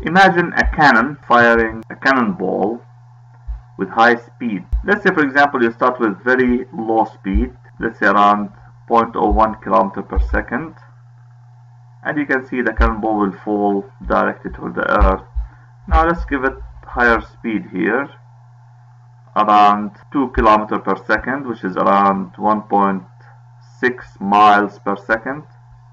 Imagine a cannon firing a cannonball with high speed. Let's say, for example, you start with very low speed, let's say around 0.01 kilometer per second, and you can see the cannonball will fall directly toward the earth. Now let's give it higher speed here, around 2 kilometer per second, which is around 1.6 miles per second.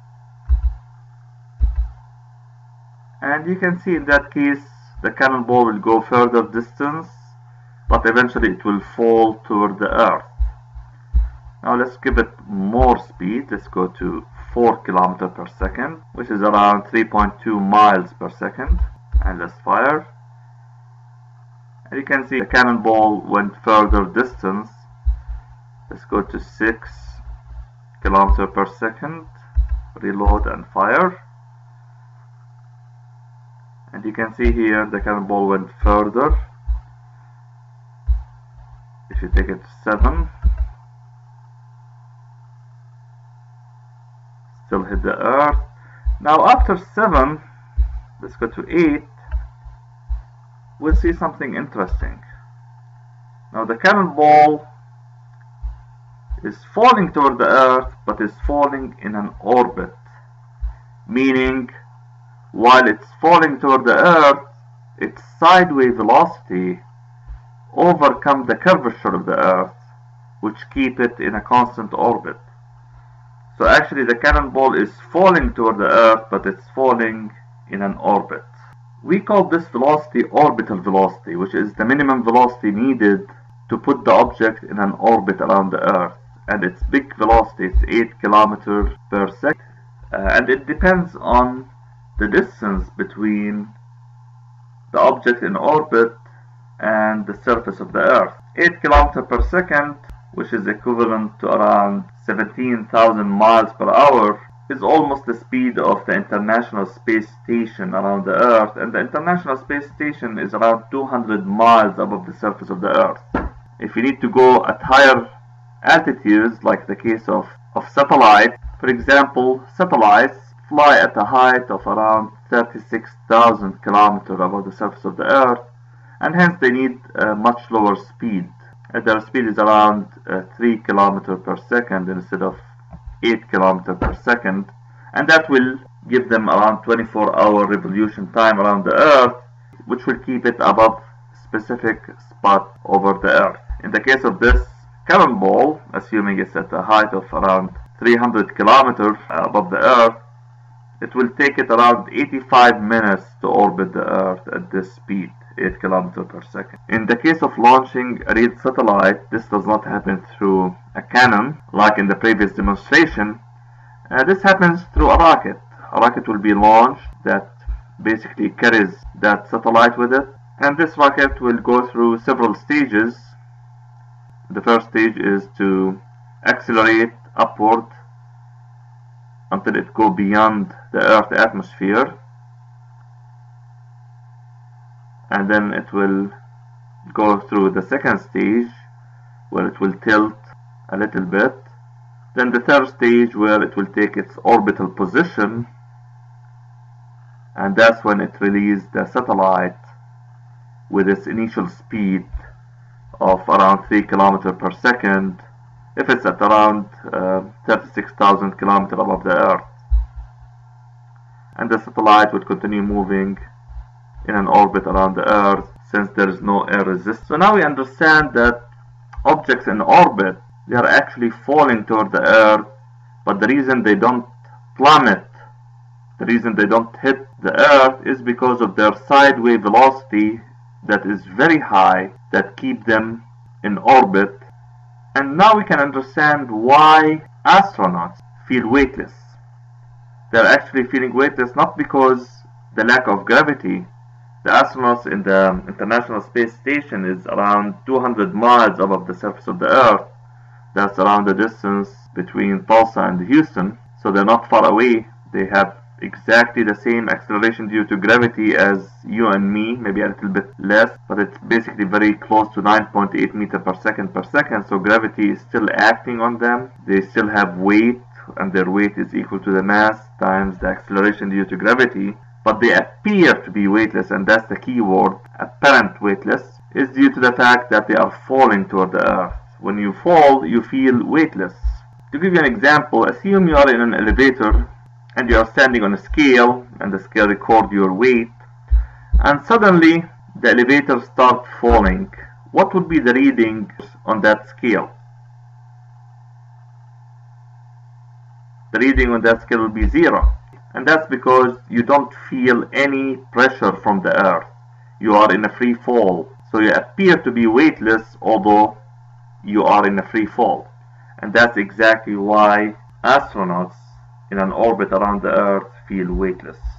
And you can see in that case the cannonball will go further distance, but eventually it will fall toward the earth. Now let's give it more speed. Let's go to 4 kilometers per second, which is around 3.2 miles per second, and let's fire. And you can see the cannonball went further distance. Let's go to 6 kilometers per second, reload and fire. And you can see here the cannonball went further. If you take it to 7, still hit the earth. Now after 7, let's go to 8, we'll see something interesting. Now the cannonball is falling toward the earth, but is falling in an orbit, meaning while it's falling toward the earth, its sideways velocity overcomes the curvature of the earth, which keep it in a constant orbit. So actually the cannonball is falling toward the earth, but it's falling in an orbit. We call this velocity orbital velocity, which is the minimum velocity needed to put the object in an orbit around the earth. And its big velocity is 8 kilometers per second. And it depends on the distance between the object in orbit and the surface of the earth. 8 kilometers per second, which is equivalent to around 17,000 miles per hour, is almost the speed of the International Space Station around the earth, and the International Space Station is around 200 miles above the surface of the earth. If you need to go at higher altitudes, like the case of satellites, for example, satellites fly at a height of around 36,000 kilometers above the surface of the earth, and hence they need a much lower speed. Their speed is around 3 kilometers per second instead of 8 kilometers per second, and that will give them around 24-hour revolution time around the earth, which will keep it above specific spot over the earth. In the case of this cannonball, assuming it's at a height of around 300 kilometers above the earth, it will take it around 85 minutes to orbit the earth at this speed, 8 kilometers per second. In the case of launching a real satellite, this does not happen through a cannon like in the previous demonstration. This happens through a rocket. A rocket will be launched that basically carries that satellite with it, and this rocket will go through several stages. The first stage is to accelerate upward until it goes beyond the Earth's atmosphere, and then it will go through the second stage where it will tilt a little bit, then the third stage where it will take its orbital position, and that's when it releases the satellite with its initial speed of around 3 kilometers per second if it's at around 36,000 kilometers above the earth, and the satellite will continue moving in an orbit around the earth since there is no air resistance. So now we understand that objects in orbit, they are actually falling toward the earth, but the reason they don't plummet, the reason they don't hit the earth is because of their sideways velocity that is very high that keep them in orbit. And now we can understand why astronauts feel weightless. They're actually feeling weightless not because the lack of gravity. The astronauts in the International Space Station is around 200 miles above the surface of the Earth. That's around the distance between Tulsa and Houston. So they're not far away. They have exactly the same acceleration due to gravity as you and me, maybe a little bit less, but it's basically very close to 9.8 meters per second. So gravity is still acting on them. They still have weight, and their weight is equal to the mass times the acceleration due to gravity. but they appear to be weightless, and that's the key word, apparent weightless, is due to the fact that they are falling toward the earth. When you fall, you feel weightless. To give you an example, assume you are in an elevator and you are standing on a scale, and the scale records your weight, and suddenly the elevator starts falling. What would be the reading on that scale? The reading on that scale will be 0. And that's because you don't feel any pressure from the earth. You are in a free fall. So you appear to be weightless, although you are in a free fall. And that's exactly why astronauts in an orbit around the earth feel weightless.